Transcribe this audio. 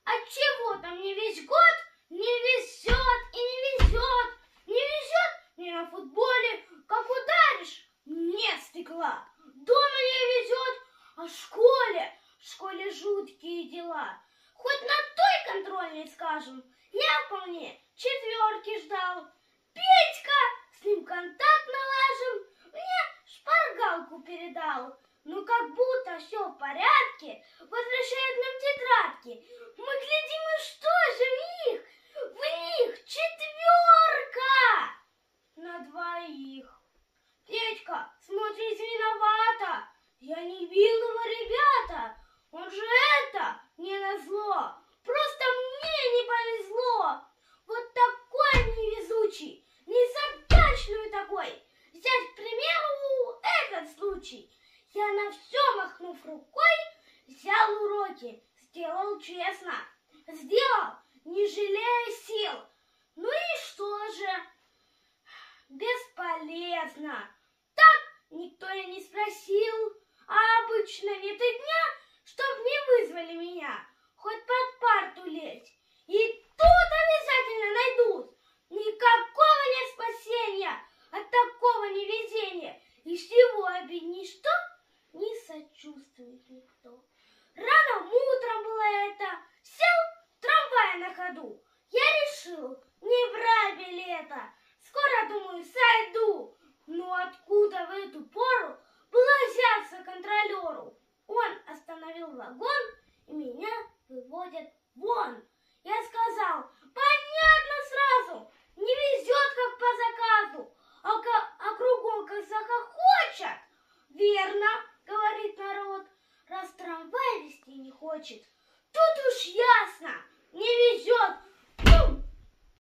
Отчего-то мне весь год не везет и не везет. Не везет мне на футболе, как ударишь, нет стекла. Дома не везет, а в школе жуткие дела. Хоть на той контрольной, скажем, я вполне четверки ждал. Петька, с ним контакт налажен, мне шпаргалку передал. Ну, как будто все в порядке, возвращает нам тетрадки. Мы глядим, и что же в них? В них четверка на двоих. Петька смотрит виновата. Я не бил его, ребята. Он же это не назло. Просто мне не повезло. Вот такой невезучий, незадачливый такой. Взять, к примеру, этот случай. Я на все, махнув рукой, взял уроки, сделал честно. Сделал, не жалея сил. Ну и что же? Бесполезно. Так никто и не спросил. А обычно нет и дня, чтоб не вызвали меня. Хоть под парту лезть. И тут обязательно найдут. Никакого нет спасения от такого невезения. И всего обидней, что не сочувствует никто. Рано утром было это. Сел в трамвай на ходу. Я решил не брать билета. Скоро, думаю, сойду. Но откуда в эту пору было взяться контролеру? Он остановил вагон, и меня выводят вон. Я сказал, понятно сразу, не везет, как по заказу, а кругом как захохочет. Верно, говорит народ, раз трамвай везти не хочет. Тут уж ясно,